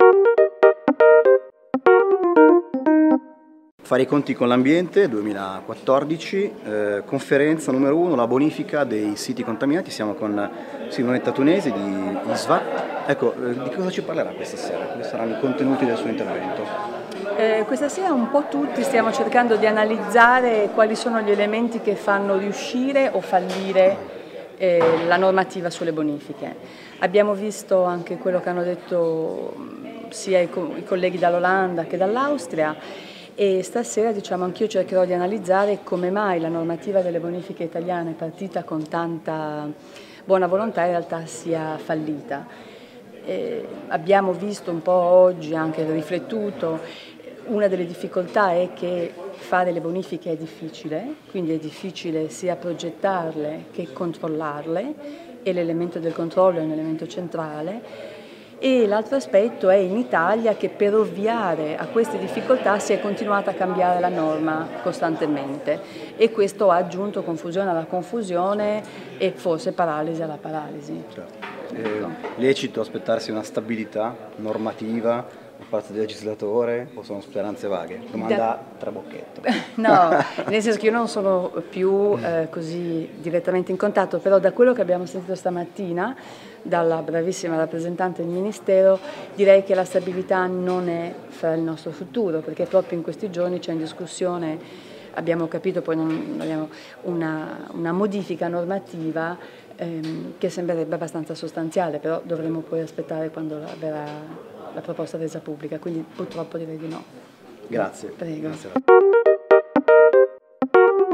Fare i conti con l'ambiente 2014, conferenza numero 1, la bonifica dei siti contaminati. Siamo con Simonetta Tunesi di ISVA. Ecco, di cosa ci parlerà questa sera? Quali saranno i contenuti del suo intervento? Questa sera un po' tutti stiamo cercando di analizzare quali sono gli elementi che fanno riuscire o fallire la normativa sulle bonifiche. Abbiamo visto anche quello che hanno detto sia i colleghi dall'Olanda che dall'Austria, e stasera anch'io cercherò di analizzare come mai la normativa delle bonifiche italiane, partita con tanta buona volontà, in realtà sia fallita. Abbiamo visto un po' oggi, anche riflettuto, una delle difficoltà è che fare le bonifiche è difficile, quindi è difficile sia progettarle che controllarle, e l'elemento del controllo è un elemento centrale. E l'altro aspetto è in Italia che per ovviare a queste difficoltà si è continuata a cambiare la norma costantemente, e questo ha aggiunto confusione alla confusione e forse paralisi alla paralisi. Certo. Lecito aspettarsi una stabilità normativa da parte del legislatore o sono speranze vaghe? Domanda trabocchetto. No, nel senso che io non sono più così direttamente in contatto, però da quello che abbiamo sentito stamattina dalla bravissima rappresentante del Ministero, direi che la stabilità non è fra il nostro futuro, perché proprio in questi giorni c'è in discussione, abbiamo capito, poi abbiamo una modifica normativa che sembrerebbe abbastanza sostanziale, però dovremo poi aspettare quando verrà la proposta resa pubblica, quindi purtroppo direi di no. Grazie. Prego. Grazie.